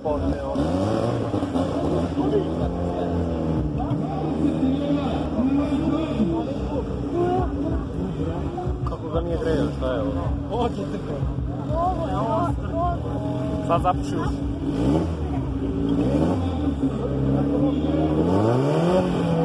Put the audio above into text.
podne, ono. Kako ga nije grejao, šta je ovo? Ođete ko. Ovo je ostro. Sad zapuši uši.